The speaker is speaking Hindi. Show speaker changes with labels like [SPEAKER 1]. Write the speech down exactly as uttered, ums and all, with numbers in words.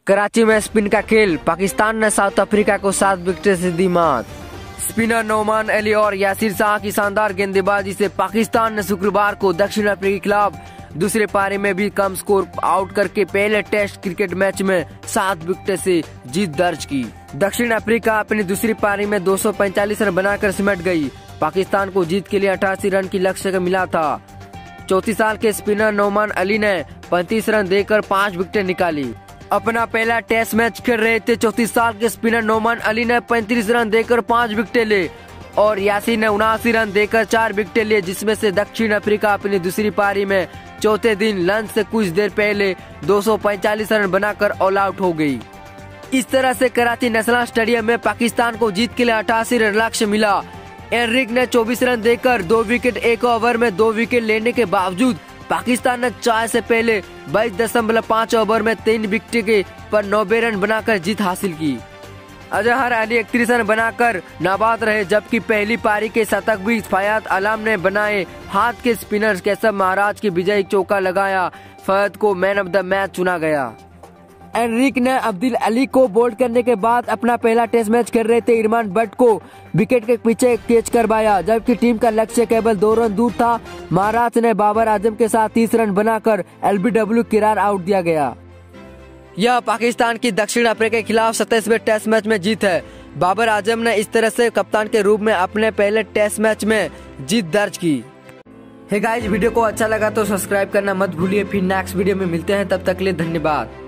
[SPEAKER 1] कराची में स्पिन का खेल, पाकिस्तान ने साउथ अफ्रीका को सात विकेट से दी मात। स्पिनर नोमान अली और यासिर शाह की शानदार गेंदबाजी से पाकिस्तान ने शुक्रवार को दक्षिण अफ्रीका के खिलाफ दूसरे पारी में भी कम स्कोर आउट करके पहले टेस्ट क्रिकेट मैच में सात विकेट से जीत दर्ज की। दक्षिण अफ्रीका अपनी दूसरी पारी में दो सौ पैंतालीस रन बनाकर सिमट गई। पाकिस्तान को जीत के लिए अठासी रन की लक्ष्य का मिला था। चौतीस साल के स्पिनर नोमान अली ने पैंतीस रन देकर पाँच विकेट निकाली। अपना पहला टेस्ट मैच खेल रहे थे चौतीस साल के स्पिनर नोमान अली ने पैंतीस रन देकर पाँच विकेट ले और यासिर ने उनासी रन देकर चार विकेट लिए, जिसमें से दक्षिण अफ्रीका अपनी दूसरी पारी में चौथे दिन लंच से कुछ देर पहले दो सौ पैंतालीस रन बनाकर ऑल आउट हो गई। इस तरह से कराची नेशनल स्टेडियम में पाकिस्तान को जीत के लिए अठासी रन लक्ष्य मिला। एनरिक ने चौबीस रन देकर दो विकेट एक ओवर में दो विकेट लेने के बावजूद पाकिस्तान ने चार से पहले बाईस दशमलव पाँच ओवर में तीन विकेट के पर नब्बे रन बनाकर जीत हासिल की। अजहर अली इकतीस रन बनाकर नाबाद रहे, जबकि पहली पारी के शतक भी फयाद आलम ने बनाए। हाथ के स्पिनर केशव महाराज की विजयी चौका लगाया। फयाद को मैन ऑफ द मैच चुना गया। एनरिक ने अब्दुल अली को बोल्ड करने के बाद अपना पहला टेस्ट मैच खेल रहे थे इरमान बट को विकेट के पीछे कैच करवाया, जबकि टीम का लक्ष्य केवल दो रन दूर था। महाराज ने बाबर आजम के साथ तीस रन बनाकर एलबीडब्ल्यू किरार आउट दिया गया। यह पाकिस्तान की दक्षिण अफ्रीका के खिलाफ सत्ताईसवें टेस्ट मैच में जीत है। बाबर आजम ने इस तरह से कप्तान के रूप में अपने पहले टेस्ट मैच में जीत दर्ज की। हे गाइस, वीडियो को अच्छा लगा तो सब्सक्राइब करना मत भूलिए। फिर नेक्स्ट वीडियो में मिलते हैं, तब तक के लिए धन्यवाद।